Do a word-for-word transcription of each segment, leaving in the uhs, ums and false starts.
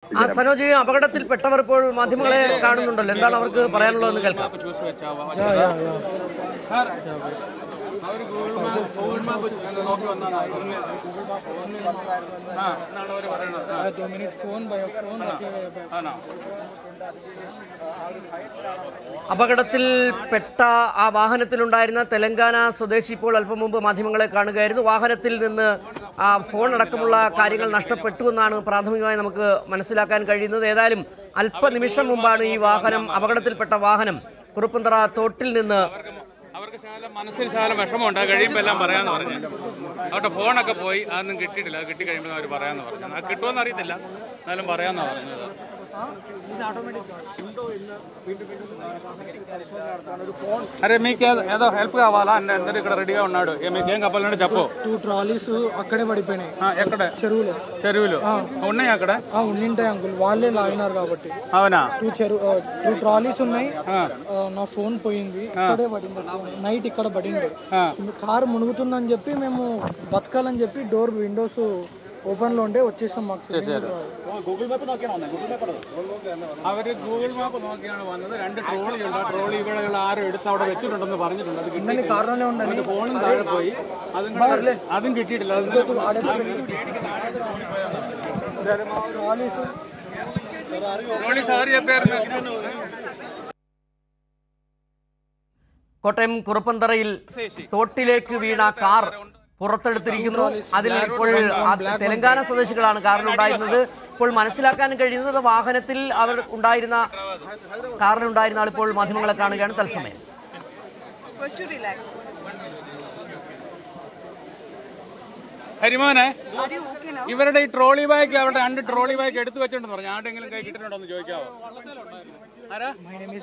ആ സനോജ്, അപകടത്തിൽപ്പെട്ടവർ ഇപ്പോൾ മാധ്യമങ്ങളെ കാണുന്നുണ്ടല്ലോ, എന്താണ് അവർക്ക് പറയാനുള്ളതെന്ന് കേൾക്കാം. അപകടത്തിൽപ്പെട്ട ആ വാഹനത്തിലുണ്ടായിരുന്ന തെലങ്കാന സ്വദേശി ഇപ്പോൾ അല്പം മുമ്പ് മാധ്യമങ്ങളെ കാണുകയായിരുന്നു. വാഹനത്തിൽ നിന്ന് ആ ഫോൺ അടക്കമുള്ള കാര്യങ്ങൾ നഷ്ടപ്പെട്ടു എന്നാണ് പ്രാഥമികമായി നമുക്ക് മനസ്സിലാക്കാൻ കഴിയുന്നത്. ഏതായാലും അല്പനിമിഷം മുമ്പാണ് ഈ വാഹനം, അപകടത്തിൽപ്പെട്ട വാഹനം കുറുപ്പന്തറ തോട്ടിൽ നിന്ന് അവർക്ക് ശാലം മനസ്സിൽ ശാലം വിഷമമുണ്ട്. കഴിയുമ്പോൾ എല്ലാം പറയാമെന്ന് പറഞ്ഞു. അവരുടെ ഫോണൊക്കെ പോയി, അതൊന്നും കിട്ടിയിട്ടില്ല. അത് കിട്ടി കഴിയുമ്പോൾ അവർ പറയാമെന്ന് പറഞ്ഞു. അത് കിട്ടുമെന്ന് അറിയത്തില്ല, എന്നാലും പറയാമെന്നാണ് പറഞ്ഞത്. అరే మీకు ఏదో హెల్ప్ కావాలా అంటే అందరు ఇక్కడ రెడీగా ఉన్నాడు. మీకు ఏం కావాలంటే చెప్పు. టూ ట్రాలీస్ అక్కడే పడిపోయినాయి. ఎక్కడ? చెరువులో. చెరువులు ఉన్నాయి అక్కడ? ఉండింటాయి అంకుల్, వాళ్ళే లాగినారు కాబట్టి. అవునా? టూ చెరువు టూ ట్రాలీస్ ఉన్నాయి. నా ఫోన్ పోయింది, ఇక్కడే పడింది. నైట్ ఇక్కడ పడింది. కారు మునుగుతుందని చెప్పి మేము బతకాలని చెప్పి door windows open lo unde వచ్చేసాం. మాకు ഗൂഗിൾ മാപ്പ് നോക്കിയാണ് അവര് ഗൂഗിൾ മാപ്പ് നോക്കിയാണ് വന്നത്. രണ്ട് ട്രോളി ഉണ്ട്. ട്രോളി ഇവിടെ ആരും എടുത്ത് അവിടെ വെച്ചിട്ടുണ്ടെന്ന് പറഞ്ഞിട്ടുണ്ട്. അത് കിട്ടുന്ന കാരണമേ ഉണ്ട്. ഫോണും താഴെ പോയി, അതും അതും കിട്ടിയിട്ടില്ല. കോട്ടയം കുറുപ്പന്തറയിൽ തോട്ടിലേക്ക് വീണ കാർ പുറത്തെടുത്തിരിക്കുന്നു. അതിൽ ഇപ്പോൾ തെലങ്കാന സ്വദേശികളാണ് കാറിലുണ്ടായിരുന്നത്. ഇപ്പോൾ മനസ്സിലാക്കാൻ കഴിയുന്നത് വാഹനത്തിൽ അവർ ഉണ്ടായിരുന്ന കാറിലുണ്ടായിരുന്ന ആൾ ഇപ്പോൾ മാധ്യമങ്ങളെ കാണുകയാണ് തത്സമയം. ഹരിമോനെ, ഇവരുടെ ഈ ട്രോളി ബാഗ്, അവരുടെ രണ്ട് ട്രോളി ബാഗ് എടുത്തു വെച്ചിട്ടുണ്ടെന്ന് പറഞ്ഞു. ആരുടെങ്കിലും കൈ കിട്ടിയിട്ടുണ്ടോ എന്ന് ചോദിക്കാവോ? ആരാ?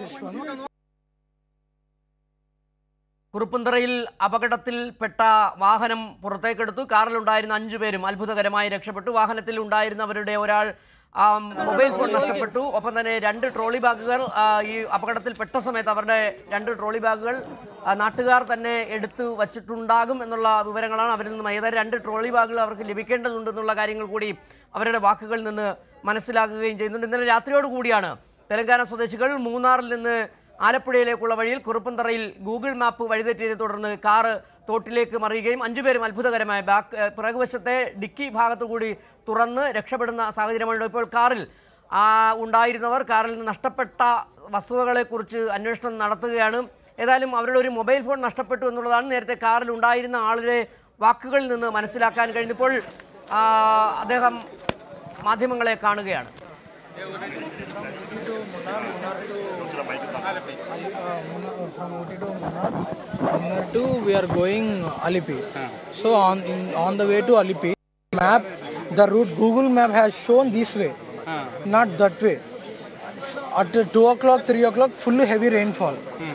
കുറുപ്പന്തറയിൽ അപകടത്തിൽപ്പെട്ട വാഹനം പുറത്തേക്കെടുത്തു. കാറിലുണ്ടായിരുന്ന അഞ്ചു പേരും അത്ഭുതകരമായി രക്ഷപ്പെട്ടു. വാഹനത്തിൽ ഉണ്ടായിരുന്നവരുടെ ഒരാൾ മൊബൈൽ ഫോൺ നഷ്ടപ്പെട്ടു. ഒപ്പം തന്നെ രണ്ട് ട്രോളി ബാഗുകൾ ഈ അപകടത്തിൽപ്പെട്ട സമയത്ത് അവരുടെ രണ്ട് ട്രോളി ബാഗുകൾ നാട്ടുകാർ തന്നെ എടുത്തു വച്ചിട്ടുണ്ടാകും എന്നുള്ള വിവരങ്ങളാണ് അവരിൽ നിന്നും. ഏതായാലും രണ്ട് ട്രോളി ബാഗുകൾ അവർക്ക് ലഭിക്കേണ്ടതുണ്ടെന്നുള്ള കാര്യങ്ങൾ കൂടി അവരുടെ വാക്കുകളിൽ നിന്ന് മനസ്സിലാക്കുകയും ചെയ്യുന്നുണ്ട്. ഇന്നലെ രാത്രിയോട് കൂടിയാണ് തെലങ്കാന സ്വദേശികൾ മൂന്നാറിൽ നിന്ന് ആലപ്പുഴയിലേക്കുള്ള വഴിയിൽ കുറുപ്പന്തറയിൽ ഗൂഗിൾ മാപ്പ് വഴിതെറ്റിയതിനെ തുടർന്ന് കാറ് തോട്ടിലേക്ക് മറിയുകയും അഞ്ചുപേരും അത്ഭുതകരമായ ബാക്ക് പിറകുവശത്തെ ഡിക്കി ഭാഗത്തുകൂടി തുറന്ന് രക്ഷപ്പെടുന്ന സാഹചര്യമാണ്. ഇപ്പോൾ കാറിൽ ഉണ്ടായിരുന്നവർ കാറിൽ നിന്ന് നഷ്ടപ്പെട്ട വസ്തുവകളെക്കുറിച്ച് അന്വേഷണം നടത്തുകയാണ്. ഏതായാലും അവരുടെ ഒരു മൊബൈൽ ഫോൺ നഷ്ടപ്പെട്ടു എന്നുള്ളതാണ് നേരത്തെ കാറിൽ ഉണ്ടായിരുന്ന ആളുടെ വാക്കുകളിൽ നിന്ന് മനസ്സിലാക്കാൻ കഴിഞ്ഞപ്പോൾ അദ്ദേഹം മാധ്യമങ്ങളെ കാണുകയാണ്. From Ooty to Munnar, Munnar to we are going Alipi. So on in, on the way to Alipi, map the route Google map has shown this way, not that way. At two o'clock, three o'clock, full heavy rainfall.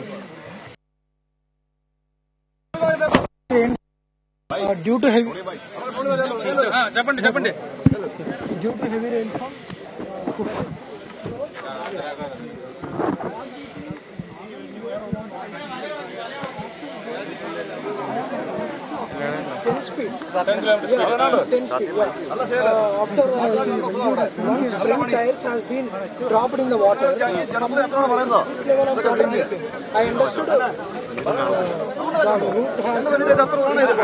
Rain, uh, due to heavy. Due to heavy rainfall. ten speed. ten kilometers speed. Yeah, ten speed. Yeah. Uh, after uh, once front tires has been dropped in the water, this level of water, I understood. Uh, the route has fallen in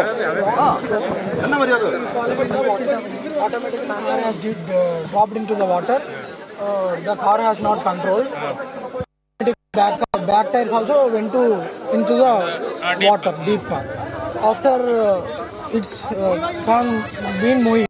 the water. Automatic tire has did, uh, dropped into the water. Uh, the car has not controlled. Back, back tires also went to into the water, deep car. After uh, it's uh, gone, been moving.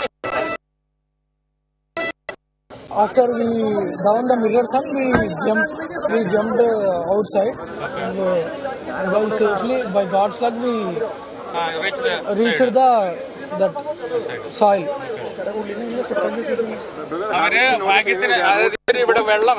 After we down the mirrors and we jumped, we jumped uh, outside. And, uh, well, safely, by God's luck, we uh, reached the reached the that soil. അവര് ഭാഗ്യത്തിന് അതായത് ഇവിടെ വെള്ളം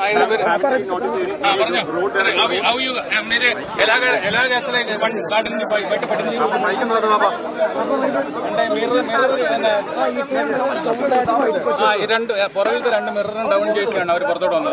രണ്ട് പുറകിലത്തെ രണ്ട് മിററും down ചെയ്തിട്ടാണ് അവർ പുറത്തോട്ട് വന്നത്.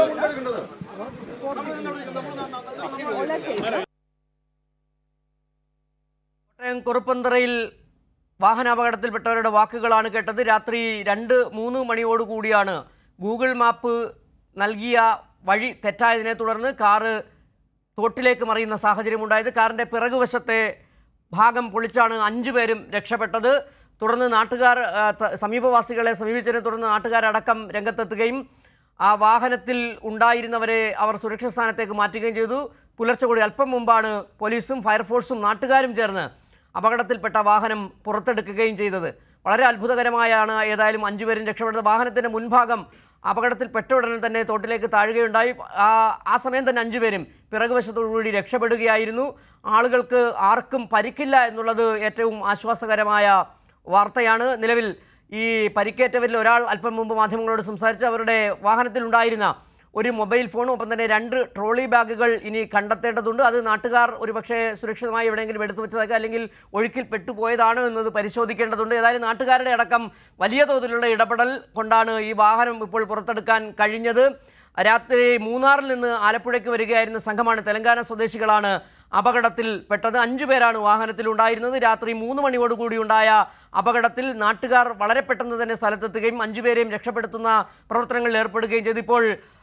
കുറുപ്പന്തറയിൽ വാഹനാപകടത്തിൽപ്പെട്ടവരുടെ വാക്കുകളാണ് കേട്ടത്. രാത്രി രണ്ട് മൂന്ന് മണിയോടുകൂടിയാണ് ഗൂഗിൾ മാപ്പ് നൽകിയ വഴി തെറ്റായതിനെ തുടർന്ന് കാറ് തോട്ടിലേക്ക് മറിയുന്ന സാഹചര്യമുണ്ടായത്. കാറിൻ്റെ പിറകുവശത്തെ ഭാഗം പൊളിച്ചാണ് അഞ്ചു പേരും രക്ഷപ്പെട്ടത്. തുടർന്ന് നാട്ടുകാർ സമീപവാസികളെ സമീപിച്ചതിനെ തുടർന്ന് നാട്ടുകാരടക്കം രംഗത്തെത്തുകയും ആ വാഹനത്തിൽ ഉണ്ടായിരുന്നവരെ അവർ സുരക്ഷിത സ്ഥാനത്തേക്ക് മാറ്റുകയും ചെയ്തു. പുലർച്ചെ കൂടി അല്പം മുമ്പാണ് പോലീസും ഫയർഫോഴ്സും നാട്ടുകാരും ചേർന്ന് അപകടത്തിൽപ്പെട്ട വാഹനം പുറത്തെടുക്കുകയും ചെയ്തത്. വളരെ അത്ഭുതകരമായാണ് ഏതായാലും അഞ്ചുപേരും രക്ഷപ്പെട്ടത്. വാഹനത്തിൻ്റെ മുൻഭാഗം അപകടത്തിൽപ്പെട്ട ഉടനെ തന്നെ തോട്ടിലേക്ക് താഴുകയുണ്ടായി. ആ സമയം തന്നെ അഞ്ചുപേരും പിറകുവശത്തോടുകൂടി രക്ഷപ്പെടുകയായിരുന്നു. ആളുകൾക്ക് ആർക്കും പരിക്കില്ല എന്നുള്ളത് ഏറ്റവും ആശ്വാസകരമായ വാർത്തയാണ്. നിലവിൽ ഈ പരിക്കേറ്റവരിൽ ഒരാൾ അല്പം മുമ്പ് മാധ്യമങ്ങളോട് സംസാരിച്ച് അവരുടെ വാഹനത്തിലുണ്ടായിരുന്ന ഒരു മൊബൈൽ ഫോണും ഒപ്പം തന്നെ രണ്ട് ട്രോളി ബാഗുകൾ ഇനി കണ്ടെത്തേണ്ടതുണ്ട്. അത് നാട്ടുകാർ ഒരുപക്ഷെ സുരക്ഷിതമായി എവിടെയെങ്കിലും എടുത്തു വെച്ചതൊക്കെ അല്ലെങ്കിൽ ഒഴുക്കിൽ പെട്ടുപോയതാണോ എന്നത് പരിശോധിക്കേണ്ടതുണ്ട്. ഏതായാലും നാട്ടുകാരുടെ അടക്കം വലിയ തോതിലുള്ള ഇടപെടൽ കൊണ്ടാണ് ഈ വാഹനം ഇപ്പോൾ പുറത്തെടുക്കാൻ കഴിഞ്ഞത്. രാത്രി മൂന്നാറിൽ നിന്ന് ആലപ്പുഴയ്ക്ക് വരികയായിരുന്ന സംഘമാണ്, തെലങ്കാന സ്വദേശികളാണ് അപകടത്തിൽ പെട്ടത്. അഞ്ചു പേരാണ് വാഹനത്തിലുണ്ടായിരുന്നത്. രാത്രി മൂന്ന് മണിയോടുകൂടി ഉണ്ടായ അപകടത്തിൽ നാട്ടുകാർ വളരെ പെട്ടെന്ന് തന്നെ സ്ഥലത്തെത്തുകയും അഞ്ചുപേരെയും രക്ഷപ്പെടുത്തുന്ന പ്രവർത്തനങ്ങളിൽ ഏർപ്പെടുകയും ചെയ്തു. ഇപ്പോൾ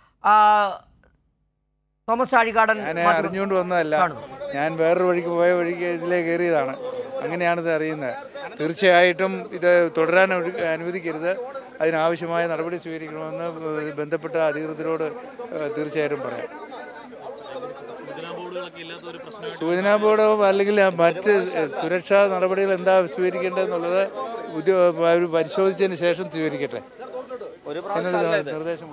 തോമസ് ചാഴികാടൻ അറിഞ്ഞുകൊണ്ട് വന്നതല്ല, ഞാൻ വേറൊരു വഴിക്ക് പോയ വഴിക്ക് ഇതിലേക്ക് കയറിയതാണ്. അങ്ങനെയാണിത് അറിയുന്നത്. തീർച്ചയായിട്ടും ഇത് തുടരാൻ അനുവദിക്കരുത്. അതിനാവശ്യമായ നടപടി സ്വീകരിക്കണമെന്ന് ബന്ധപ്പെട്ട അധികൃതരോട് തീർച്ചയായിട്ടും പറയാം. സൂചനാ ബോർഡോ അല്ലെങ്കിൽ മറ്റ് സുരക്ഷാ നടപടികൾ എന്താ സ്വീകരിക്കേണ്ടതെന്നുള്ളത് ഉദ്യോഗ പരിശോധിച്ചതിന് ശേഷം സ്വീകരിക്കട്ടെ എന്നൊരു നിർദ്ദേശം.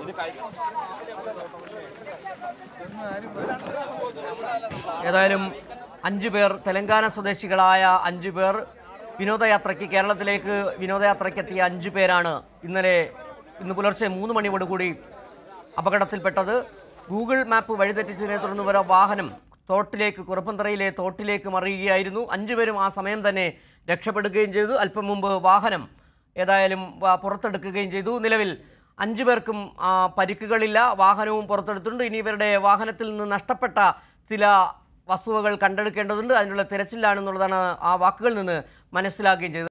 ഏതായാലും അഞ്ചു പേർ, തെലങ്കാന സ്വദേശികളായ അഞ്ചു പേർ വിനോദയാത്രയ്ക്ക് കേരളത്തിലേക്ക് വിനോദയാത്രയ്ക്കെത്തിയ അഞ്ചു പേരാണ് ഇന്നലെ ഇന്ന് പുലർച്ചെ മൂന്ന് മണിയോടുകൂടി അപകടത്തിൽപ്പെട്ടത്. ഗൂഗിൾ മാപ്പ് വഴിതെറ്റിച്ചതിനെ തുടർന്ന് വരെ വാഹനം തോട്ടിലേക്ക്, കുറുപ്പന്തറയിലെ തോട്ടിലേക്ക് മറിയുകയായിരുന്നു. അഞ്ചുപേരും ആ സമയം തന്നെ രക്ഷപ്പെടുകയും ചെയ്തു. അല്പം മുമ്പ് വാഹനം ഏതായാലും പുറത്തെടുക്കുകയും ചെയ്തു. നിലവിൽ അഞ്ചു പേർക്കും പരിക്കുകളില്ല. വാഹനവും പുറത്തെടുത്തിട്ടുണ്ട്. ഇനി ഇവരുടെ വാഹനത്തിൽ നിന്ന് നഷ്ടപ്പെട്ട ചില വസ്തുവകൾ കണ്ടെടുക്കേണ്ടതുണ്ട്. അതിനുള്ള തിരച്ചിലാണെന്നുള്ളതാണ് ആ വാക്കുകളിൽ നിന്ന് മനസ്സിലാക്കുകയും ചെയ്തത്.